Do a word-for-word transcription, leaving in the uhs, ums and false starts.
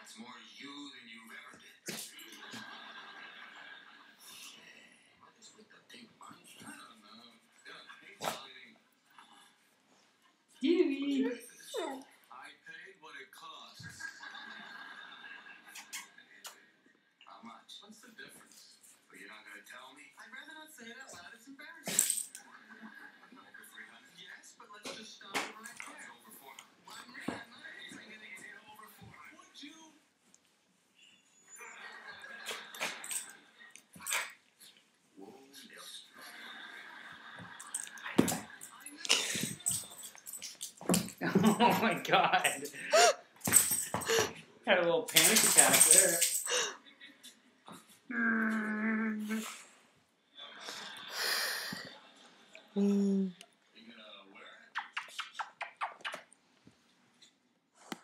That's more you than you've ever did. What is with the big money? I don't know. God, I hate selling. Dewey. I paid what it costs. How much? What's the difference? Well, you're not going to tell me? I'd rather not say it out loud. It's embarrassing. Over three hundred? Yes, but let's just stop it right there. It's over four hundred. Well, I'm not, I'm not saying anything over four hundred. Would you? Oh my god. Had a little panic attack there.